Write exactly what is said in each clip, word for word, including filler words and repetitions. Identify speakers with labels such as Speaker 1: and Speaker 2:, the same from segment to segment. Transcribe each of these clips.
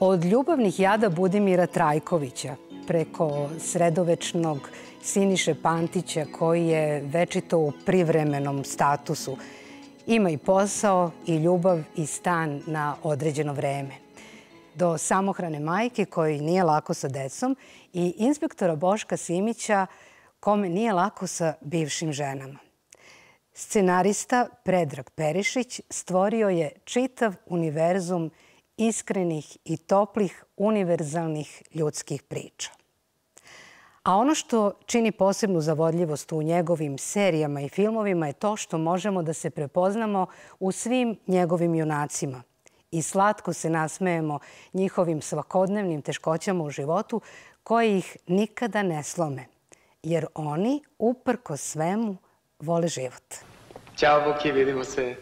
Speaker 1: Od ljubavnih jada Budimira Trajkovića preko sredovečnog Siniše Pantića koji je večito u privremenom statusu. Ima i posao, i ljubav, i stan na određeno vreme. Do samohrane majke koji nije lako sa decom i inspektora Boška Simića kome nije lako sa bivšim ženama. Scenarista Predrag Perišić stvorio je čitav univerzum iskrenih i toplih univerzalnih ljudskih priča. A ono što čini posebnu zavodljivost u njegovim serijama i filmovima je to što možemo da se prepoznamo u svim njegovim junacima i slatko se nasmejemo njihovim svakodnevnim teškoćama u životu koje ih nikada ne slome, jer oni, uprkos svemu, vole život.
Speaker 2: Ćao, Boki, vidimo se.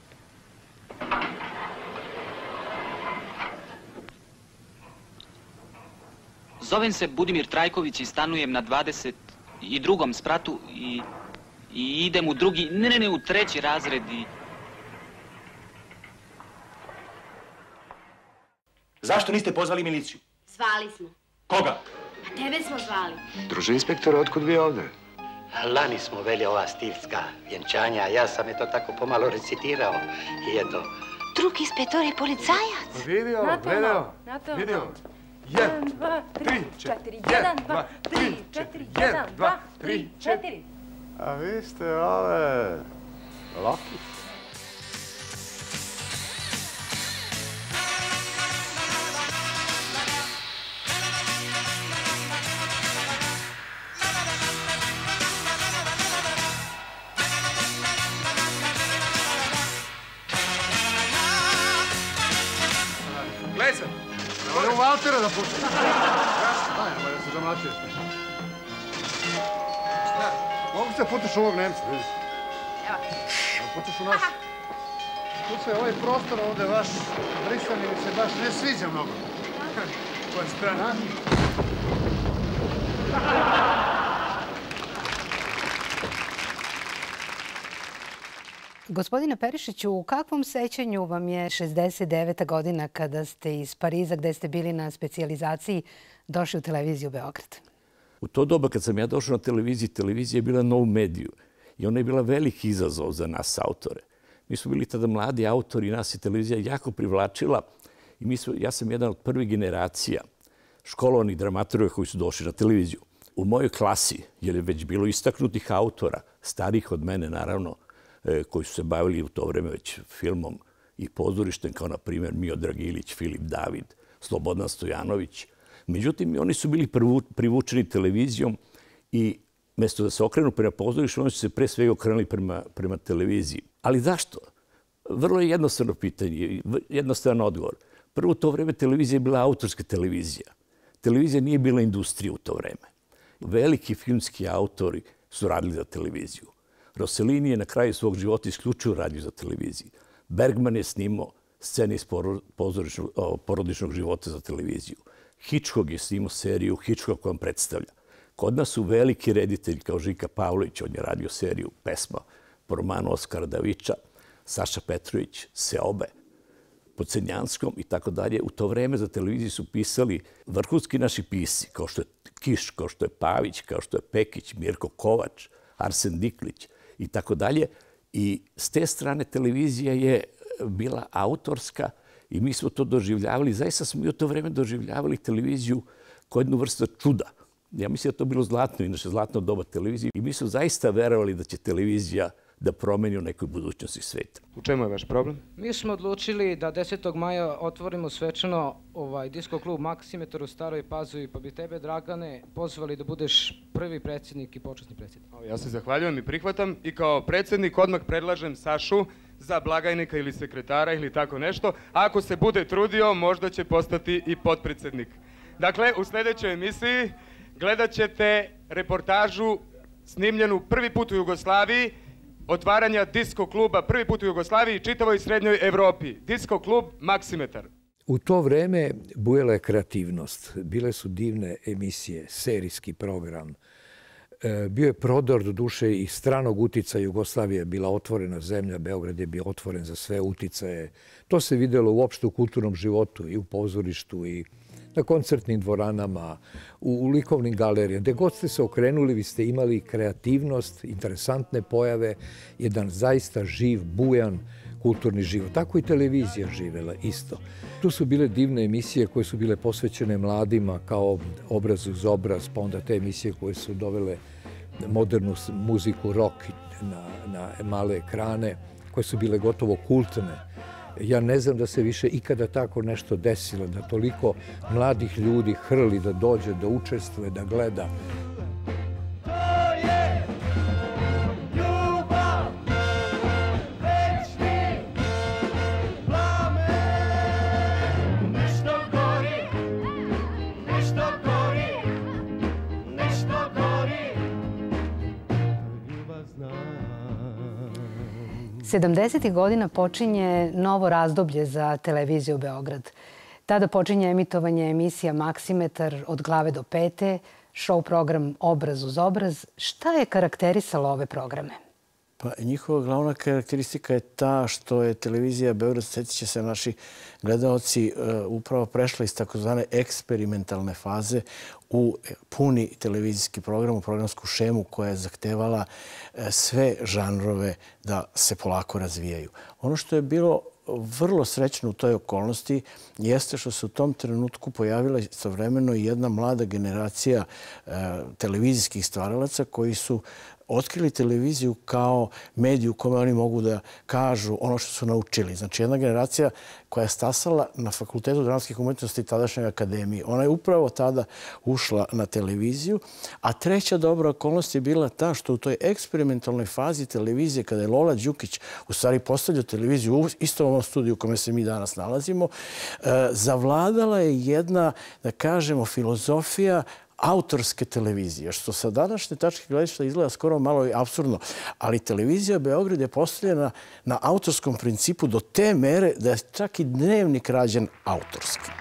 Speaker 3: Zovem se Budimir Trajković i stanujem na dvadeset drugom spratu i, i idem u drugi, ne, ne, ne, u treći razred i...
Speaker 4: Zašto niste pozvali miliciju?
Speaker 5: Zvali smo.
Speaker 4: Koga?
Speaker 5: A tebe smo zvali.
Speaker 6: Druže inspektore, otkud vi ovde?
Speaker 7: Lani smo veli ova stilska vjenčanja, ja sam je to tako pomalo recitirao i eto.
Speaker 5: Drug inspektor je policajac.
Speaker 6: Vidio, gledao, vidio.
Speaker 8: Jedan, dva, tri, četiri, jedan, dva, tri, četiri, jedan, dva, tri, četiri.
Speaker 6: A vi ste ove... Loki.
Speaker 4: Gledaj se!
Speaker 6: Ovo Valtera da pušta. Daj, nemoj da se zamlačuješ. Šta? Mogu se putaš ovog Nemca, vidiš? Evo. Putaš u nas. Slušaj, ovaj prostor ovde vaš brisani mi se baš ne sviđa mnogo.
Speaker 4: Koja strana?
Speaker 1: Gospodine Perišiću, u kakvom sećanju vam je šezdeset deveta godina kada ste iz Pariza, gde ste bili na specijalizaciji, došli u televiziju Beograd?
Speaker 9: U to doba kad sam ja došao na televiziju, televizija je bila nov mediju i ona je bila veliki izazov za nas autore. Mi smo bili tada mladi autori i nas je televizija jako privlačila i mi smo, ja sam jedan od prvih generacija školovanih dramaturga koji su došli na televiziju. U mojoj klasi, jer je već bilo istaknutih autora, starih od mene naravno, koji su se bavili u to vreme već filmom i pozorištem, kao na primjer Miodrag Ilić, Filip David, Slobodan Stojanović. Međutim, oni su bili privučeni televizijom i mjesto da se okrenu prema pozorištu, oni su se pre svega okrenuli prema, prema televiziji. Ali zašto? Vrlo je jednostavno pitanje, jednostavan odgovor. Prvo, u to vreme televizija je bila autorska televizija. Televizija nije bila industrija u to vreme. Veliki filmski autori su radili za televiziju. Rossellini je na kraju svog života isključio radio za televiziju. Bergman je snimao scene iz porodičnog života za televiziju. Hitchcock je snimao seriju Hitchcock vam predstavlja. Kod nas su veliki reditelji kao Žika Pavlović, on je radio seriju Pesma po romanu Oskara Davića, Saša Petrović, Seobe, po Crnjanskom i tako dalje. U to vreme za televiziju su pisali vrhunski naši pisci, kao što je Kiš, kao što je Pavić, kao što je Pekić, Mirko Kovač, Arsen Diklić i tako dalje. I s te strane televizija je bila autorska i mi smo to doživljavali. Zaista smo i u to vreme doživljavali televiziju kao jednu vrstu čuda. Ja mislim da to bilo zlatno, inače zlatno doba televizije. I mi smo zaista verovali da će televizija da promeni u nekoj budućnosti sveta.
Speaker 2: U čemu je vaš problem?
Speaker 10: Mi smo odlučili da desetog maja otvorimo svečano ovaj disko klub Maksimetar u Staroj Pazovi, pa bi tebe, Dragane, pozvali da budeš prvi predsjednik i počasni predsjednik.
Speaker 2: Ja se zahvaljujem i prihvatam i kao predsjednik odmah predlažem Sašu za blagajnika ili sekretara ili tako nešto. A ako se bude trudio, možda će postati i potpredsjednik. Dakle, u sljedećoj emisiji gledat ćete reportažu snimljenu prvi put u Jugoslaviji, otvaranja disko kluba prvi put u Jugoslaviji i čitavoj srednjoj Evropi. Disko klub Maksimetar.
Speaker 11: U to vreme bujala je kreativnost. Bile su divne emisije, serijski program. Bio je prodor do duše i stranog uticaja. Jugoslavija je bila otvorena zemlja, Beograd je bio otvoren za sve uticaje. To se videlo uopšte u kulturnom životu i u pozorištu i na koncertnim dvoranama, u likovnim galerijama. Gde god ste se okrenuli, vi ste imali kreativnost, interesantne pojave, jedan zaista živ, bujan kulturni život. Tako i televizija živela isto. Tu su bile divne emisije koje su bile posvećene mladima kao Obraz uz obraz, pa onda te emisije koje su dovele modernu muziku, rock na, na male ekrane, koje su bile gotovo kultne. Ja ne znam da se više ikada tako nešto desilo, da toliko mladih ljudi hrli da dođe, da učestvuje, da gleda.
Speaker 1: sedamdesetih godina počinje novo razdoblje za televiziju Beograd. Tada počinje emitovanje emisija Maksimetar od glave do pete, show program Obraz uz obraz. Šta je karakterisalo ove programe?
Speaker 12: Pa njihova glavna karakteristika je ta što je televizija Beograd, sjetit će se naši gledaoci, upravo prešla iz takozvane eksperimentalne faze u puni televizijski program, u programsku šemu koja je zahtevala sve žanrove da se polako razvijaju. Ono što je bilo vrlo srećno u toj okolnosti jeste što se u tom trenutku pojavila istovremeno i jedna mlada generacija televizijskih stvaralaca koji su otkrili televiziju kao mediju u kome oni mogu da kažu ono što su naučili. Znači, jedna generacija koja je stasala na Fakultetu dramskih umetnosti tadašnjeg akademije. Ona je upravo tada ušla na televiziju, a treća dobra okolnost je bila ta što u toj eksperimentalnoj fazi televizije, kada je Lola Đukić u stvari postavljao televiziju u istom ovom studiju u kome se mi danas nalazimo, zavladala je jedna, da kažemo, filozofija autorske televizije, što sa današnje tačke gledišta izgleda skoro malo i apsurdno, ali televizija Beograd je postavljena na autorskom principu do te mere da je čak i dnevnik rađen autorski.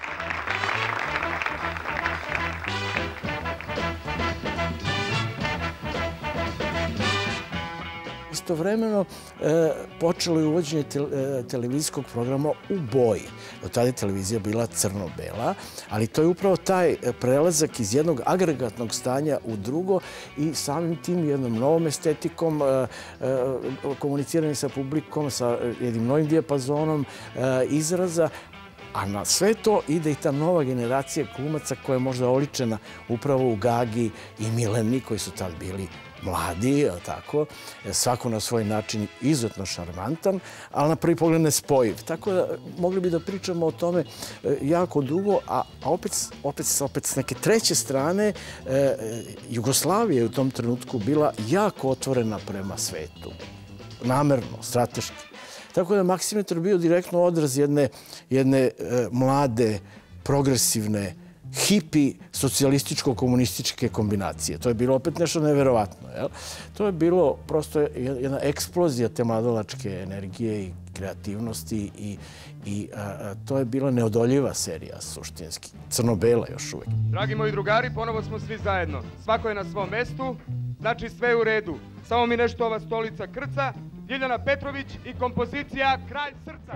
Speaker 12: Istovremeno počelo je uvođenje televizijskog programa u boji. Do tada je televizija bila crno-bela, ali to je upravo taj prelazak iz jednog agregatnog stanja u drugo i samim tim jednom novom estetikom, komuniciranje sa publikom, sa jednim novim dijapazonom izraza, a na sve to ide i ta nova generacija glumaca koja je možda oličena upravo u Gagi i Mileni koji su tad bili mladi, tako, svako na svoj način izuzetno šarmantan, ali na prvi pogled nespojiv. Tako da mogli bi da pričamo o tome jako dugo, a opet, opet, opet s neke treće strane Jugoslavija je u tom trenutku bila jako otvorena prema svetu. Namerno, strateški. Tako da Maksimetar bio direktno odraz jedne, jedne mlade, progresivne, hipi socijalističko-komunističke kombinacije. To je bilo opet nešto neverovatno. To je bilo prosto jedna eksplozija te mladalačke energije i kreativnosti i to je bila neodoljiva serija suštinski. Crno-bela još uvek.
Speaker 2: Dragi moji drugari, ponovo smo svi zajedno. Svako je na svom mestu, znači sve je u redu. Samo mi nešto ova stolica krca. Ljiljana Petrović i kompozicija Kralj srca.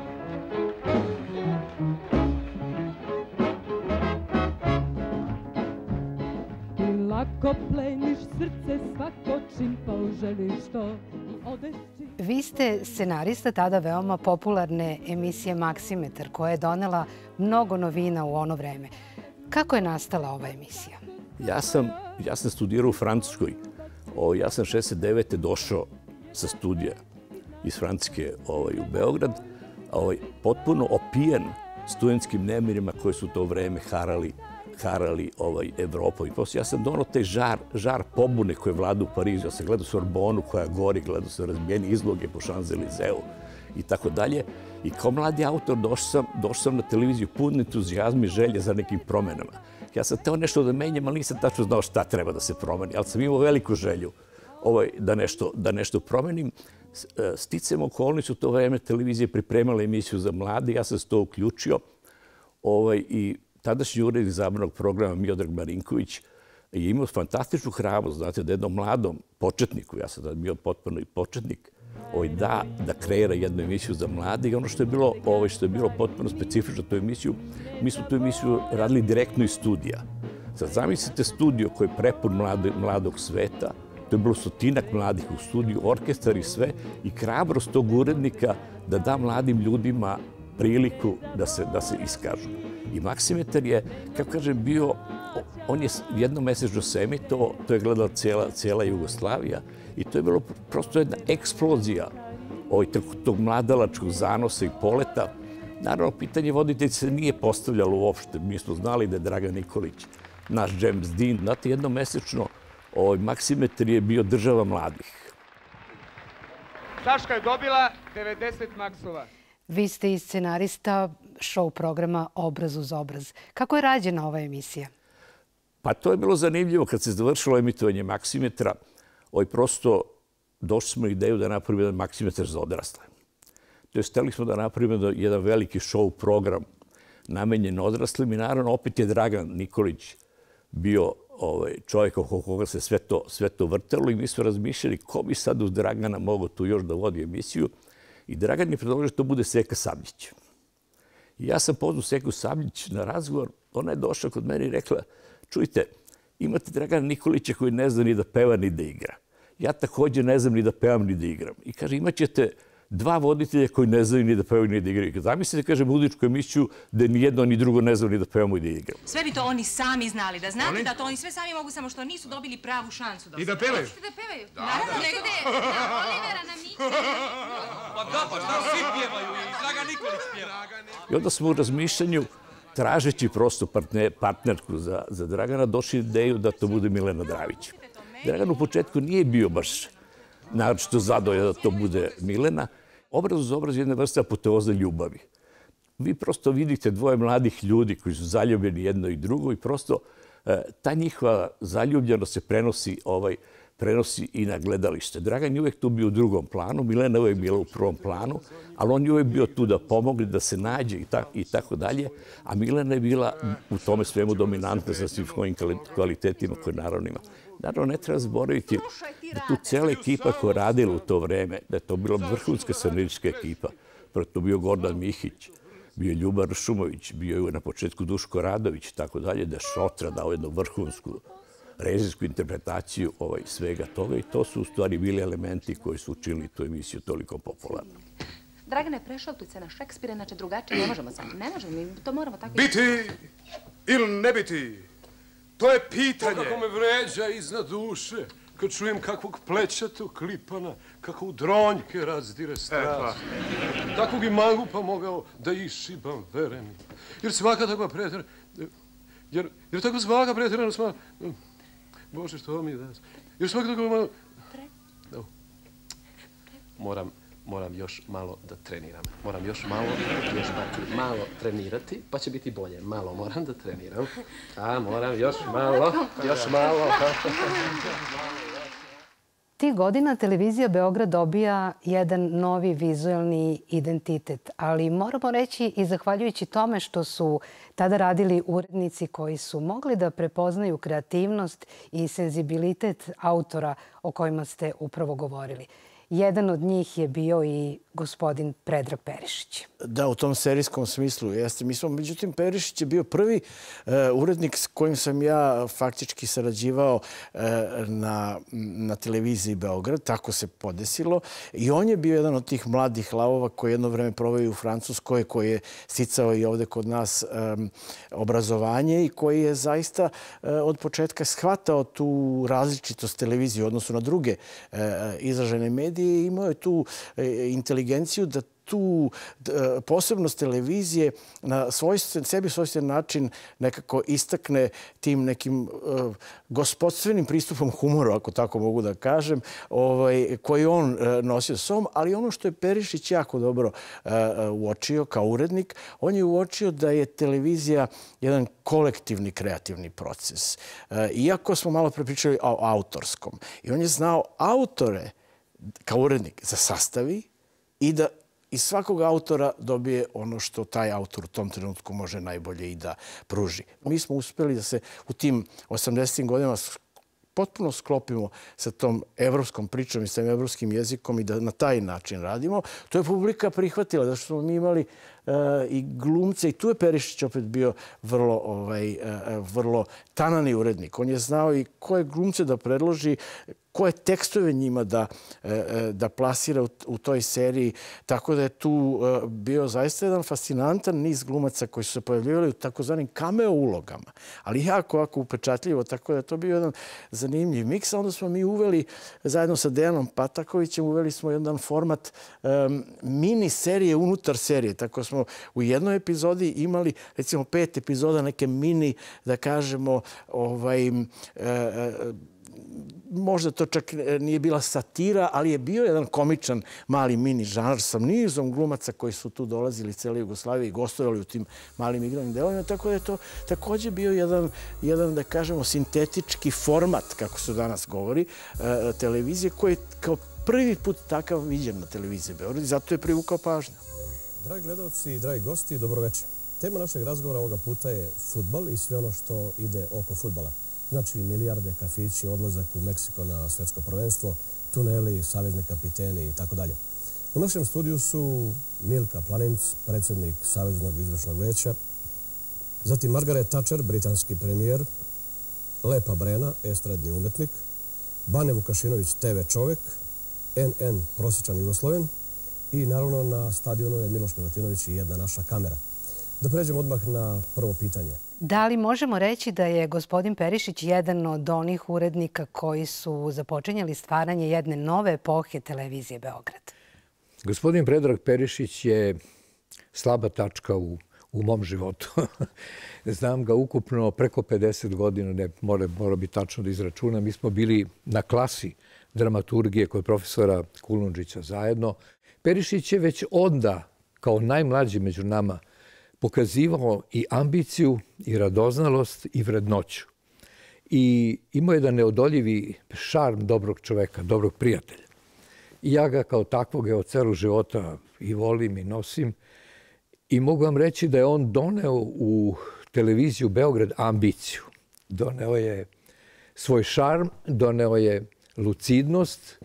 Speaker 8: Lako pleniš srce svako čim poželiš to.
Speaker 1: Vi ste scenarista tada veoma popularne emisije Maksimetar koja je donela mnogo novina u ono vreme. Kako je nastala ova emisija?
Speaker 9: Ja sam, ja sam studirao u Francuskoj. O, ja sam šezdeset devete došao sa studija iz Francuske ovaj, u Beograd, ovaj, potpuno opijen studentskim nemirima koji su to vreme harali harali ovaj, Evropom. Ja sam donao taj žar, žar pobune koje vlada u Parizu. Ja sam gledao Sorbonu koja gori, gledao sam razbijeni izloge po Champs-Élysées i tako dalje. I kao mladi autor došao sam, došao sam na televiziju pun entuzijazma i želje za nekim promenama. Ja sam teo nešto da menjam, ali nisam tačno znao šta treba da se promeni. Ali sam imao veliku želju ovaj, da, nešto, da nešto promenim. Sticam okolnicu u to vreme televizije pripremala emisiju za mlade. Ja sam se to uključio ovaj, i tadašnji urednik zabavnog programa Miodrag Marinković je imao fantastičnu hrabrost, znate, da jednom mladom početniku, ja sam da bio potpuno i početnik, ovaj, da, da kreira jednu emisiju za mlade i ono što je bilo, ovaj, što je bilo potpuno specifično tu emisiju, mi smo tu emisiju radili direktno iz studija. Sad zamislite studio koji je prepun mlade, mladog sveta, to je bilo stotinak mladih u studiju, orkestar i sve, i hrabrost tog urednika da da mladim ljudima priliku da se, da se iskažu. I Maksimetar je, kako kažem, bio, on je jednomesečno se emitovao, to je gledala cijela, cijela Jugoslavija i to je bilo prosto jedna eksplozija ovaj, tog mladalačkog zanosa i poleta. Naravno, pitanje voditeljice se nije postavljalo uopšte. Mi smo znali da je Dragan Nikolić naš James Dean. Znate, jednomesečno ovaj, Maksimetar je bio država mladih.
Speaker 2: Saška je dobila devedeset maksova.
Speaker 1: Vi ste i scenarista show programa Obraz uz obraz. Kako je rađena ova emisija?
Speaker 9: Pa to je bilo zanimljivo. Kad se završilo emitovanje Maksimetra, ovaj, prosto došli smo ideju da napravimo jedan Maksimetar za odrasle. To je, hteli smo da napravimo jedan veliki show program namenjen odraslim i naravno opet je Dragan Nikolić bio ovaj, čovjek oko koga se sve to, sve to vrtelo i mi smo razmišljali ko bi sad uz Dragana mogao tu još da vodi emisiju. I Dragan je predložio da to bude Seka Sabljić. I ja sam pozvao Seku Sabljić na razgovor. Ona je došla kod mene i rekla, čujte, imate Dragana Nikolića koji ne zna ni da peva ni da igra. Ja također ne znam ni da pevam ni da igram. I kaže, imat ćete dva voditelja koji ne znaju ni da pevaju ni da igraju. Zamislite, kaže, muzičku emisiju da ni jedno ni drugo ne znaju ni da pevamo i da igramo.
Speaker 13: Sve bi to oni sami znali. Da znate da to oni sve sami mogu, samo što nisu dobili pravu šansu.
Speaker 4: I da pevaju?
Speaker 13: Da pevaju. Naravno, negde da Olivera nam niče.
Speaker 4: Pa da, pa šta svi pjevaju i Dragan Nikolić pjeva.
Speaker 9: I onda smo u razmišljanju, tražeći prosto partnerku za, za Dragana, došli ideju da to bude Milena Dravić. Dragan u početku nije bio baš naročito zadovoljan da to bude Milena. Obraz uz obraz je jedna vrsta apoteoza ljubavi. Vi prosto vidite dvoje mladih ljudi koji su zaljubljeni jedno i drugo i prosto e, ta njihova zaljubljenost se prenosi, ovaj, prenosi i na gledalište. Dragan je uvijek tu bio u drugom planu, Milena je uvijek bila u prvom planu, ali on je uvijek bio tu da pomogne, da se nađe i, ta, i tako dalje, a Milena je bila u tome svemu dominantna sa svim svojim kvalitetima koje naravno ima. Naravno, ne treba zaboraviti da tu cijela ekipa koja je radila u to vreme, da je to bila vrhunska scenaristička ekipa. Prvo to bio Gordan Mihić, bio je Ljubar Šumović, bio je na početku Duško Radović i tako dalje, da je Šotra dao jednu vrhunsku režijsku interpretaciju ovaj, svega toga i to su u stvari bili elementi koji su učinili tu emisiju toliko popularno.
Speaker 13: Dragane, prešaltuj na Šekspira, inače drugačije ne možemo sad. Ne možemo, mi to moramo tako...
Speaker 4: Biti ili ne biti? To je pitanje.
Speaker 14: To kako me vređa iznad duše, kad čujem kakvog plećatog klipana, kako u dronjke razdire strast. Takvog i mangupa mogao da išibam, vere mi. Jer svaka takva pretjerana... Jer, jer tako svaka pretjerana sma... Bože, što mi da... Jer svaka takva malo... Moram... Moram još malo da treniram. Moram još malo, još malo trenirati, pa će biti bolje. Malo moram da treniram. A, moram još malo, još malo.
Speaker 1: Tih godina televizija Beograd dobija jedan novi vizualni identitet, ali moramo reći i zahvaljujući tome što su tada radili urednici koji su mogli da prepoznaju kreativnost i senzibilitet autora o kojima ste upravo govorili. Jedan od njih je bio i gospodin Predrag Perišić.
Speaker 12: Da, u tom serijskom smislu jeste. Mi smo, međutim, Perišić je bio prvi uh, urednik s kojim sam ja faktički sarađivao uh, na, na televiziji Beograd. Tako se podesilo. I on je bio jedan od tih mladih lavova koji jedno vreme proveo u Francuskoj, koji je sticao i ovde kod nas um, obrazovanje i koji je zaista uh, od početka shvatao tu različitost televizije u odnosu na druge uh, izražene medije i imao je tu uh, inteligenciju da tu posebnost televizije na svojstven, sebi svojstven način nekako istakne tim nekim uh, gospodstvenim pristupom humoru, ako tako mogu da kažem, ovaj, koji on uh, nosio sobom, ali ono što je Perišić jako dobro uh, uočio kao urednik, on je uočio da je televizija jedan kolektivni kreativni proces. Uh, iako smo malo prepričali o autorskom. I on je znao autore kao urednik za sastavi i da iz svakog autora dobije ono što taj autor u tom trenutku može najbolje i da pruži. Mi smo uspeli da se u tim osamdesetim godinama potpuno sklopimo sa tom evropskom pričom i sa evropskim jezikom i da na taj način radimo. To je publika prihvatila, zato što smo mi imali i glumce i tu je Perišić opet bio vrlo, ovaj, vrlo tanani urednik. On je znao i koje glumce da predloži, koje tekstove njima da, da plasira u, u toj seriji. Tako da je tu bio zaista jedan fascinantan niz glumaca koji su se pojavljivali u takozvanim cameo ulogama. Ali jako, jako upečatljivo. Tako da je to bio jedan zanimljiv miks. Onda smo mi uveli, zajedno sa Dejanom Patakovićem, uveli smo jedan format um, mini serije unutar serije. Tako smo u jednoj epizodi imali, recimo, pet epizoda neke mini, da kažemo, ovaj... Uh, uh, možda to čak nije bila satira, ali je bio jedan komičan mali mini žanr sa nizom glumaca koji su tu dolazili iz cele Jugoslavije i gostovali u tim malim igranim delovima. Tako da je to također bio jedan, jedan da kažemo, sintetički format, kako se danas govori, televizije, koji je kao prvi put takav viđen na televiziji Beograd i zato je privukao pažnju.
Speaker 15: Dragi gledalci i dragi gosti, dobroveče. Tema našeg razgovora ovoga puta je fudbal i sve ono što ide oko fudbala. Znači milijarde, kafići, odlazak u Meksiko na svetsko prvenstvo, tuneli, savezni kapiteni i tako dalje. U našem studiju su Milka Planinc, predsjednik Saveznog izvršnog veća, zatim Margaret Thatcher, britanski premijer, Lepa Brena, estradni umetnik, Bane Vukašinović, te ve čovek, en en prosječan Jugosloven i naravno na stadionu je Miloš Milutinović i jedna naša kamera. Da pređemo odmah na prvo pitanje.
Speaker 1: Da li možemo reći da je gospodin Perišić jedan od onih urednika koji su započinjali stvaranje jedne nove epohe televizije Beograd?
Speaker 11: Gospodin Predrag Perišić je slaba tačka u, u mom životu. Znam ga ukupno preko pedeset godina, ne mora, mora biti tačno da izračunam. Mi smo bili na klasi dramaturgije kod profesora Kulundžića zajedno. Perišić je već onda, kao najmlađi među nama, pokazivao i ambiciju, i radoznalost, i vrednoću. I imao jedan neodoljivi šarm dobrog čoveka, dobrog prijatelja. I ja ga kao takvog od celog života i volim i nosim. I mogu vam reći da je on doneo u televiziju Beograd ambiciju. Doneo je svoj šarm, doneo je lucidnost,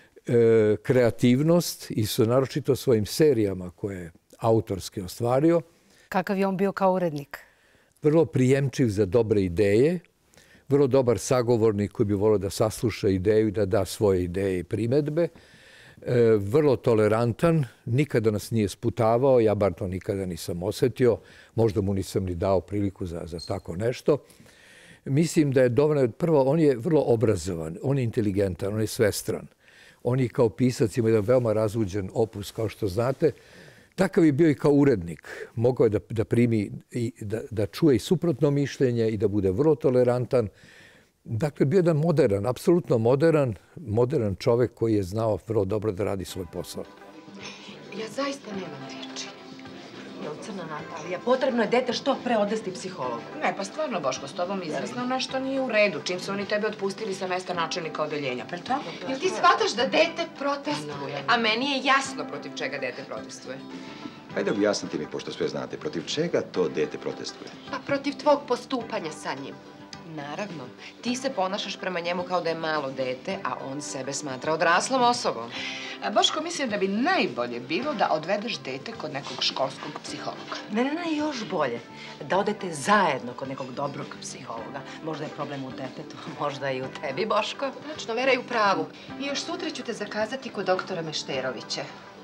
Speaker 11: kreativnost i su naročito svojim serijama koje je autorski ostvario.
Speaker 1: Kakav je on bio kao urednik?
Speaker 11: Vrlo prijemčiv za dobre ideje, vrlo dobar sagovornik koji bi volio da sasluša ideju i da da svoje ideje i primedbe, vrlo tolerantan, nikada nas nije sputavao, ja bar to nikada nisam osetio, možda mu nisam ni dao priliku za, za tako nešto. Mislim da je dovoljno, prvo, on je vrlo obrazovan, on je inteligentan, on je svestran. On je kao pisac, ima jedan veoma razvuđen opus, kao što znate. Takav je bio i kao urednik. Mogao je da, da primi, i da, da čuje i suprotno mišljenje i da bude vrlo tolerantan. Dakle, bio jedan modern, apsolutno modern, modern čovek koji je znao vrlo dobro da radi svoj posao.
Speaker 13: Ja zaista nemam reči. Jo, crna Natalija, potrebno je dete što pre odvesti psihologu.
Speaker 16: Ne, pa stvarno, Boško, s tobom izvesno nešto nije u redu. Čim su oni tebe otpustili sa mesta načelnika odeljenja, pa tako?
Speaker 5: Jel ti shvataš da dete protestuje? A meni je jasno protiv čega dete protestuje.
Speaker 17: Hajde objasniti mi, pošto sve znate, protiv čega to dete protestuje?
Speaker 5: Pa protiv tvog postupanja sa njim. Naravno, ti se ponašaš prema njemu kao da je malo dete, a on sebe smatra odraslom osobom.
Speaker 16: Boško, mislim da bi najbolje bilo da odvedeš dete kod nekog školskog psihologa.
Speaker 13: Ne, ne, ne, još bolje. Da odete zajedno kod nekog dobrog psihologa. Možda je problem u detetu, možda i u tebi, Boško.
Speaker 5: Tačno, Vera je u pravu. I još sutra ću te zakazati kod doktora Mešterovića.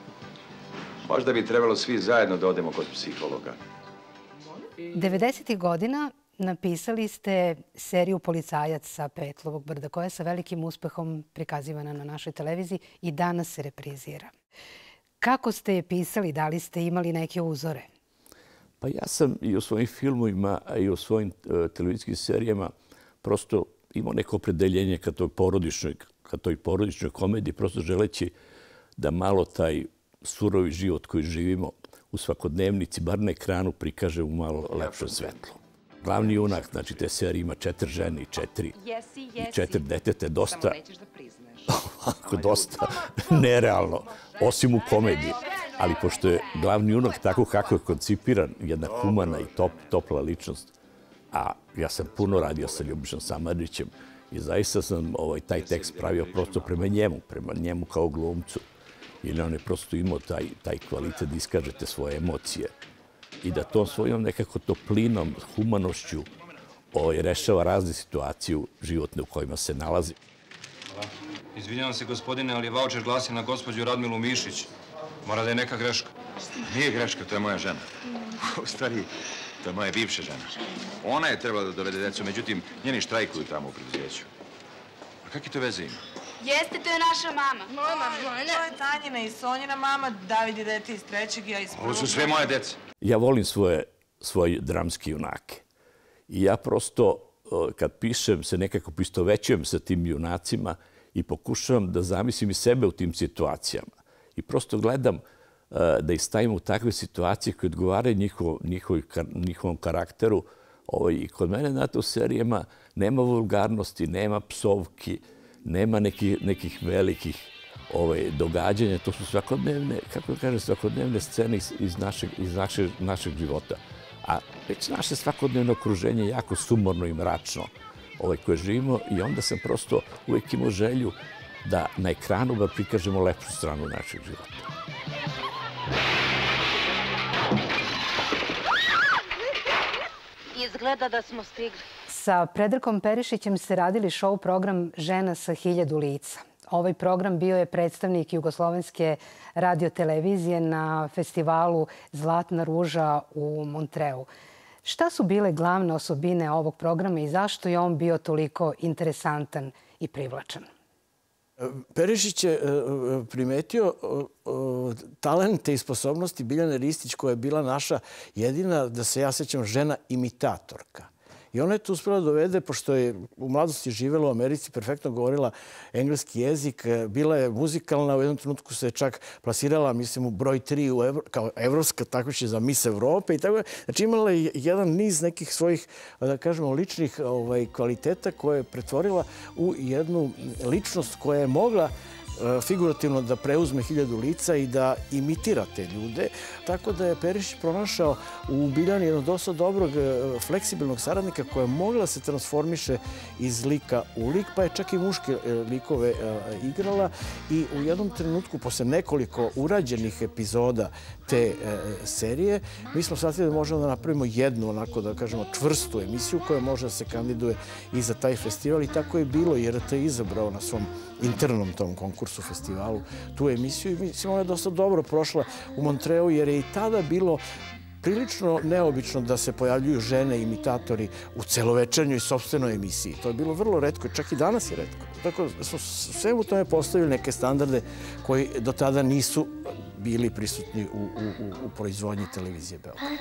Speaker 17: Možda bi trebalo svi zajedno da odemo kod psihologa.
Speaker 1: devedesetih godina napisali ste seriju Policajac sa Petlovog brda, koja je sa velikim uspehom prikazivana na našoj televiziji i danas se reprizira. Kako ste je pisali? Da li ste imali neke uzore?
Speaker 9: Pa ja sam i u svojim filmovima, a i u svojim uh, televizijskim serijama prosto imao neko opredeljenje ka toj porodičnoj, ka toj porodičnoj komediji, prosto želeći da malo taj surovi život koji živimo u svakodnevnici, bar na ekranu, prikaže u malo lepšem svetlu. glavni junak, znači te serije ima četiri žene i četiri, i četiri detete, dosta,
Speaker 5: Samo nećeš da priznaš.
Speaker 9: ovako, dosta nerealno, osim u komediji. Ali pošto je glavni junak tako kako je koncipiran, jedna humana i top, topla ličnost, a ja sam puno radio sa Ljubišom Samardžićem i zaista sam ovaj, taj tekst pravio prosto prema njemu, prema njemu kao glumcu. Jer on je prosto imao taj, taj kvalitet da iskažete svoje emocije i da tom svojom nekako toplinom, humanošću ovaj, rešava razne situacije životne u kojima se nalazi.
Speaker 18: Izvinjavam se, gospodine, ali vaučer glasi na gospođu Radmilu Mišić. Mora da je neka greška.
Speaker 17: Nije greška, to je moja žena. U stvari, to je moja bivša žena. Ona je trebala da dovede decu, međutim, njeni štrajkuju tamo u preduzeću. A kakve to veze ima?
Speaker 8: Jeste, to je naša mama.
Speaker 19: Moja mama, to je Tanjina i Sonjina mama, David je dete iz trećeg, ja iz prvog.
Speaker 17: Ovo su sve moje deca.
Speaker 9: Ja volim svoje, svoje dramske junake. I ja prosto, kad pišem, se nekako poistovećujem sa tim junacima i pokušavam da zamislim i sebe u tim situacijama. I prosto gledam da ih stavim u takve situacije koje odgovaraju njihov, njihov, njihovom karakteru. Ovaj, I kod mene, znate, u serijama nema vulgarnosti, nema psovki, nema neki, nekih velikih ovaj, događanja. To su svakodnevne, kako da kažem, svakodnevne scene iz, iz, našeg, iz našeg, našeg života. A već naše svakodnevno okruženje je jako sumorno i mračno ovaj, koje živimo i onda sam prosto uvijek imao želju da na ekranu da prikažemo lepšu stranu našeg života.
Speaker 8: Izgleda da smo stigli.
Speaker 1: Sa Predragom Perišićem ste radili show program Žena sa hiljadu lica. Ovaj program bio je predstavnik Jugoslovenske radiotelevizije na festivalu Zlatna ruža u Montreu. Šta su bile glavne osobine ovog programa i zašto je on bio toliko interesantan i privlačan?
Speaker 12: Perišić je primetio talente i sposobnosti Biljane Ristić, koja je bila naša jedina, da se ja sećam, žena imitatorka. I ona je tu uspela da dovede, pošto je u mladosti živela u Americi, perfektno govorila engleski jezik, bila je muzikalna, u jednom trenutku se čak plasirala, mislim, u broj tri u Evro, kao evropska takmičenje za Miss Evrope i tako. Znači imala je jedan niz nekih svojih, da kažemo, ličnih ovaj, kvaliteta koje je pretvorila u jednu ličnost koja je mogla figurativno da preuzme hiljadu lica i da imitira te ljude. Tako da je Perišić pronašao u Biljani jednog dosta dobrog, fleksibilnog saradnika koja je mogla se transformiše iz lika u lik, pa je čak i muške likove igrala i u jednom trenutku, posle nekoliko urađenih epizoda te serije, mi smo shvatili da možemo da napravimo jednu, onako da kažemo, čvrstu emisiju koja može da se kandiduje i za taj festival i tako je bilo, jer te je izabrao na svom internom tom konkursu, festivalu, tu emisiju i mislim, ona je dosta dobro prošla u Montreu, jer je i tada bilo prilično neobično da se pojavljuju žene imitatori u celovečernjoj sopstvenoj emisiji. To je bilo vrlo retko, čak i danas je retko. Tako da smo sve u tome postavili neke standarde koji do tada nisu bili prisutni u, u, u proizvodnji televizije Beograd.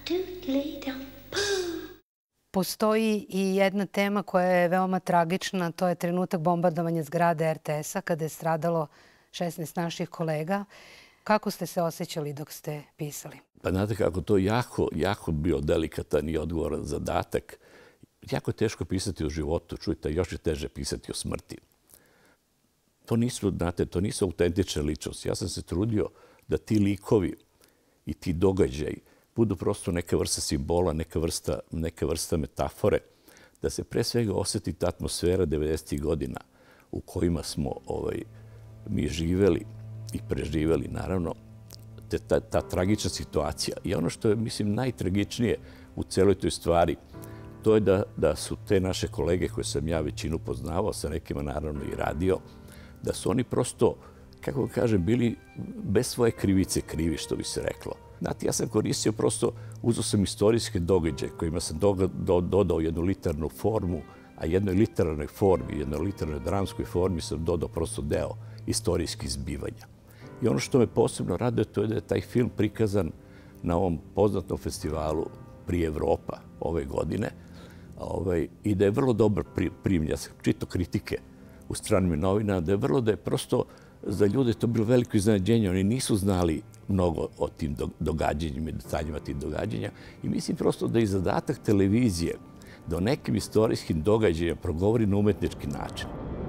Speaker 1: Postoji i jedna tema koja je veoma tragična, to je trenutak bombardovanja zgrade er te es-a kada je stradalo šesnaest naših kolega. Kako ste se osjećali dok ste pisali?
Speaker 9: Pa znate kako to jako, jako bio delikatan i odgovoran zadatak. Jako je teško pisati o životu, čujte, još je teže pisati o smrti. To nisu, znate, to nisu autentične ličnosti. Ja sam se trudio da ti likovi i ti događaji budu prosto neka vrsta simbola, neka vrsta, neka vrsta metafore, da se pre svega osjeti ta atmosfera devedesetih godina u kojima smo ovaj, mi živeli i preživeli, naravno, te, ta, ta tragična situacija. I ono što je, mislim, najtragičnije u celoj toj stvari, to je da, da su te naše kolege koje sam ja većinu poznavao, sa nekima naravno i radio, da su oni prosto, kako kažem, bili bez svoje krivice krivi, što bi se reklo. Znate, ja sam koristio prosto, uzeo sam istorijske događaje kojima sam do, do, dodao jednu literarnu formu, a jednoj literarnoj formi, jednoj literarnoj dramskoj formi sam dodao prosto deo istorijskih zbivanja. I ono što me posebno raduje, to je da je taj film prikazan na ovom poznatom festivalu Prije Evropa ove godine ovaj, i da je vrlo dobro primljen. Ja sam čitao kritike u stranim novinama, da je vrlo da je prosto za ljude to bilo veliko iznenađenje. Oni nisu znali mnogo o tim događanjima, detaljima tih događanja. I mislim prosto da je zadatak televizije da o nekim istorijskim događajima progovori na umetnički način.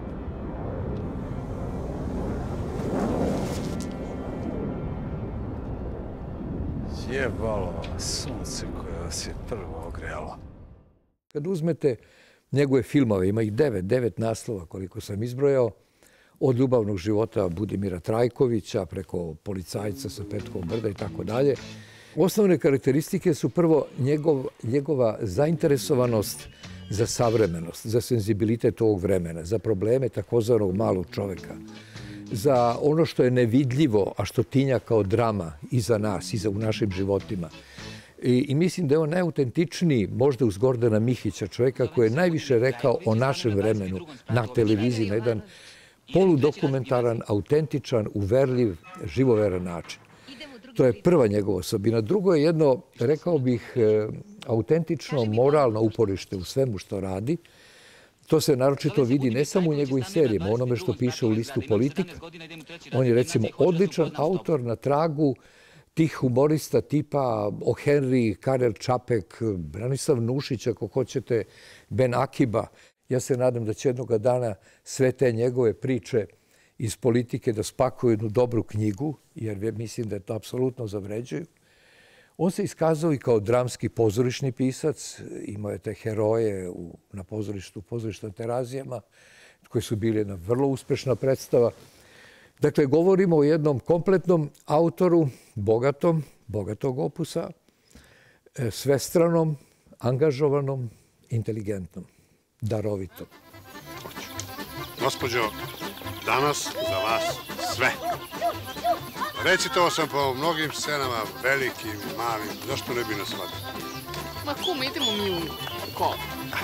Speaker 14: Jebalo sunce koje vas je prvo ogrelo.
Speaker 11: Kad uzmete njegove filmove, ima ih devet, devet naslova koliko sam izbrojao, od ljubavnog života Budimira Trajkovića preko Policajca sa Petkovog brda i tako dalje. Osnovne karakteristike su prvo njegov, njegova zainteresovanost za savremenost, za senzibilitet ovog vremena, za probleme takozvanog malog čoveka, za ono što je nevidljivo, a što tinja kao drama iza nas, iza u našim životima. I, I mislim da je on najautentičniji, možda uz Gordana Mihića, čovjeka koji je najviše rekao o našem vremenu na televiziji na jedan poludokumentaran, autentičan, uverljiv, živoveran način. To je prva njegova osobina. Drugo je jedno, rekao bih, autentično, moralno uporište u svemu što radi. To se naročito vidi ne samo u njegovim serijama, onome što piše u listu Politika. On je, recimo, odličan autor na tragu tih humorista tipa O. Henry, Karel Čapek, Branislav Nušić, ako hoćete, Ben Akiba. Ja se nadam da će jednoga dana sve te njegove priče iz Politike da spakuju jednu dobru knjigu, jer mislim da je to apsolutno zavređuju. On se iskazao i kao dramski pozorišni pisac, imao je te heroje u, na pozorištu, pozorišta Terazijama, koji su bili jedna vrlo uspešna predstava. Dakle, govorimo o jednom kompletnom autoru, bogatom, bogatog opusa, svestranom, angažovanom, inteligentnom, darovitom.
Speaker 6: Gospođo, danas za vas sve. Recitovao sam po mnogim scenama, velikim, malim, zašto ne bi nas shvatili?
Speaker 16: Ma kuma, idemo mi u kolo.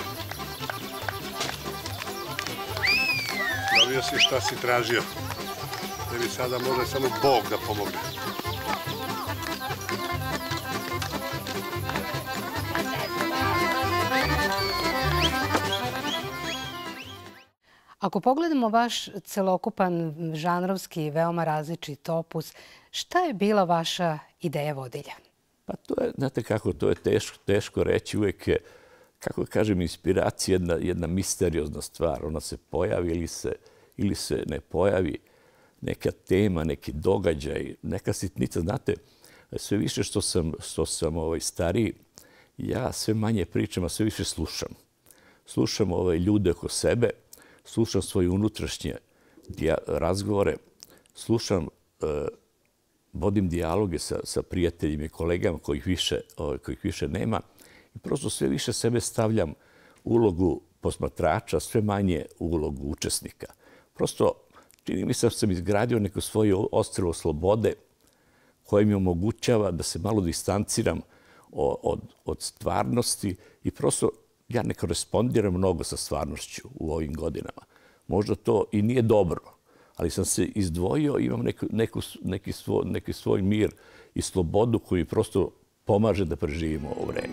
Speaker 6: Dobio si šta si tražio. Tebi sada može samo Bog da pomogne.
Speaker 1: Ako pogledamo vaš celokupan, žanrovski, veoma različit opus, šta je bila vaša ideja vodilja?
Speaker 9: Pa to je, znate kako, to je teško, teško reći. Uvijek je, kako kažem, inspiracija jedna, jedna misteriozna stvar. Ona se pojavi ili se, ili se ne pojavi. Neka tema, neki događaj, neka sitnica. Znate, sve više što sam, što sam ovaj, stariji, ja sve manje pričam, a sve više slušam. Slušam ovaj, ljude oko sebe, slušam svoje unutrašnje razgovore, slušam, vodim dijaloge sa, sa prijateljima i kolegama kojih više, kojih više nema i prosto sve više sebe stavljam ulogu posmatrača, sve manje ulogu učesnika. Prosto čini mi se da sam izgradio neko svoje ostrvo slobode koje mi omogućava da se malo distanciram od, od stvarnosti i prosto ja ne korespondiram mnogo sa stvarnošću u ovim godinama. Možda to i nije dobro, ali sam se izdvojio, imam neku, neku, neki, svoj, neki svoj mir i slobodu koji prosto pomaže da preživimo ovo vreme.